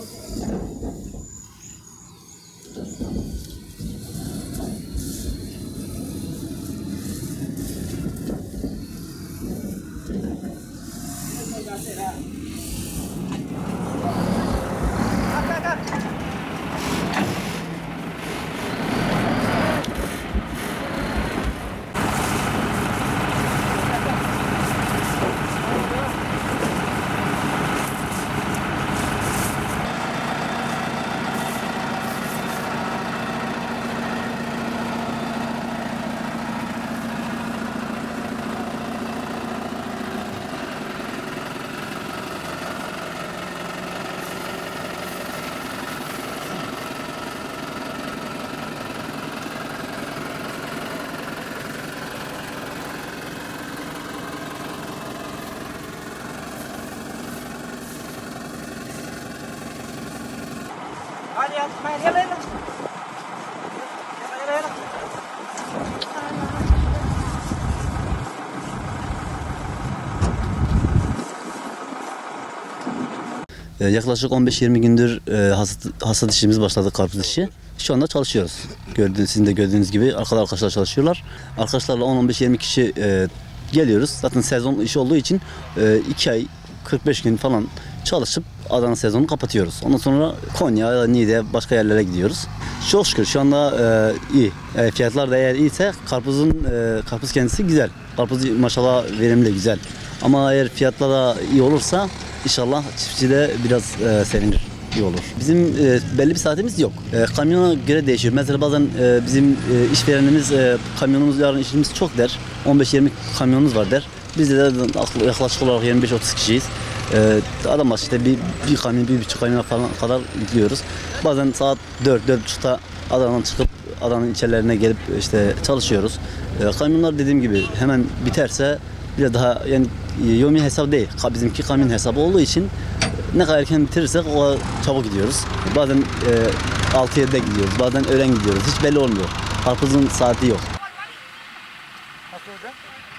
Hadi ya, main dia lain lah. Yaklaşık 15-20 gündür hasat işimiz başladı, karpuz işi. Şu anda çalışıyoruz. Sizin de gördüğünüz gibi arkadaşlar çalışıyorlar. Arkadaşlarla 10-15-20 kişi geliyoruz. Zaten sezon işi olduğu için 2 ay 45 gün falan çalışıp Adana sezonu kapatıyoruz. Ondan sonra Konya, Niğde, başka yerlere gidiyoruz. Çok şükür şu anda iyi. Fiyatlar da eğer iyiyse karpuz kendisi güzel. Karpuz maşallah verimli, güzel. Ama eğer fiyatlar da iyi olursa inşallah çiftçi de biraz sevinir, iyi olur. Bizim belli bir saatimiz yok. Kamyona göre değişiyor. Mesela bazen bizim işverenimiz kamyonumuz yarın işimiz çok der. 15-20 kamyonumuz var der. Biz de yaklaşık olarak 25-30 kişiyiz. Adam başı işte bir kamyon, 1,5 kamyon falan kadar gidiyoruz. Bazen saat 4-4.30'da Adana'dan çıkıp Adana'nın içerilerine gelip işte çalışıyoruz. Kamyonlar dediğim gibi hemen biterse biraz daha, yani yomi hesap değil. Bizimki kamyon hesabı olduğu için ne kadar erken bitirirsek o kadar çabuk gidiyoruz. Bazen 6-7'de gidiyoruz, bazen öğlen gidiyoruz. Hiç belli olmuyor. Karpuzun saati yok. Nasıl olacak?